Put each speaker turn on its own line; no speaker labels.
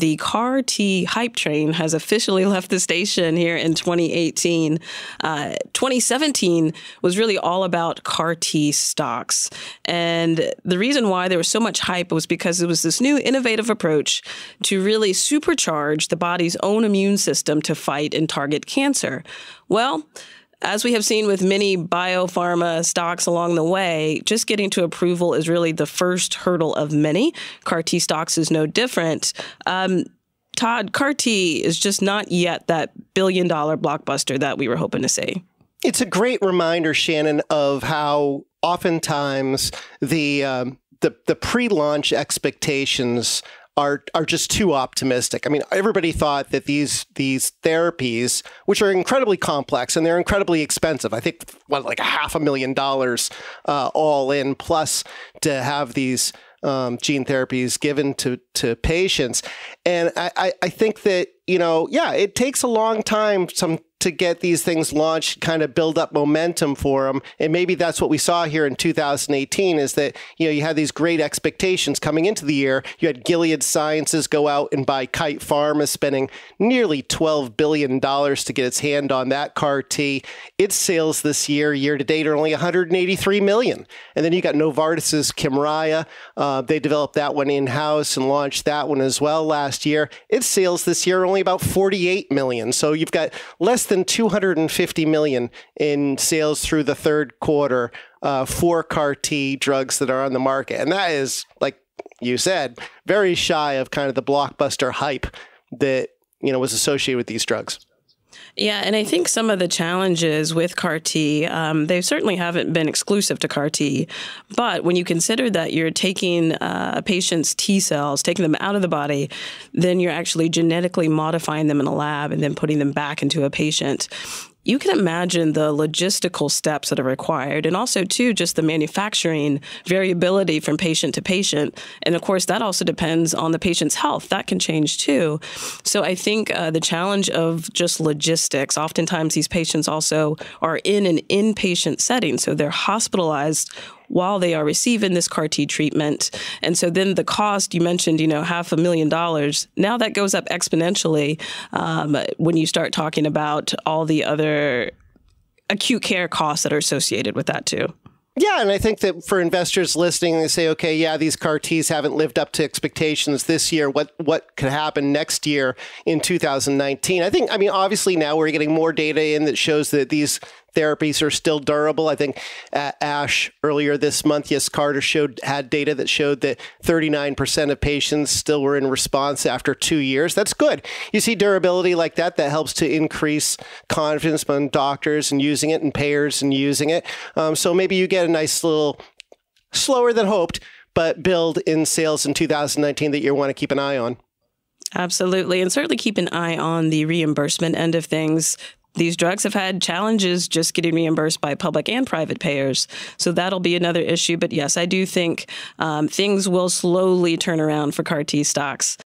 the CAR T hype train has officially left the station here in 2018. 2017 was really all about CAR T stocks. And the reason why there was so much hype was because it was this new innovative approach to really supercharge the body's own immune system to fight and target cancer. Well, as we have seen with many biopharma stocks along the way, just getting to approval is really the first hurdle of many. CAR T stocks is no different. Todd, CAR T is just not yet that billion-dollar blockbuster that we were hoping to see.
It's a great reminder, Shannon, of how oftentimes the pre-launch expectations are just too optimistic. I mean, everybody thought that these therapies, which are incredibly complex and they're incredibly expensive, I think, like $500,000 all in, plus to have these gene therapies given to patients. And I think that, it takes a long time to get these things launched, kind of build up momentum for them. And maybe that's what we saw here in 2018 is that, you had these great expectations coming into the year. You had Gilead Sciences go out and buy Kite Pharma, spending nearly $12 billion to get its hand on that CAR T. Its sales this year to date, are only $183 million. And then you got Novartis's Kymriah. They developed that one in-house and launched that one as well last year. Its sales this year are only about $48 million. So you've got less than $250 million in sales through the third quarter for CAR T drugs that are on the market. And that is, like you said, very shy of kind of the blockbuster hype that, was associated with these drugs.
Yeah, and I think some of the challenges with CAR T, they certainly haven't been exclusive to CAR T, but when you consider that you're taking a patient's T cells, taking them out of the body, then you're actually genetically modifying them in a lab and then putting them back into a patient. You can imagine the logistical steps that are required, and also, too, just the manufacturing variability from patient to patient. And, of course, that also depends on the patient's health. That can change, too. So I think the challenge of just logistics, oftentimes these patients also are in an inpatient setting, so they're hospitalized while they are receiving this CAR T treatment. And so then the cost, you mentioned, $500,000. Now that goes up exponentially when you start talking about all the other acute care costs that are associated with that too.
Yeah, and I think that for investors listening, they say, okay, yeah, these CAR Ts haven't lived up to expectations this year. What could happen next year in 2019? I mean, obviously now we're getting more data in that shows that these therapies are still durable. I think at ASH earlier this month, Yescarta had data that showed that 39% of patients still were in response after 2 years. That's good. You see durability like that helps to increase confidence among doctors and using it and payers and using it. So maybe you get a nice little slower than hoped, but build in sales in 2019 that you want to keep an eye on.
Absolutely. And certainly keep an eye on the reimbursement end of things. These drugs have had challenges just getting reimbursed by public and private payers. So that'll be another issue. But yes, I do think things will slowly turn around for CAR T stocks.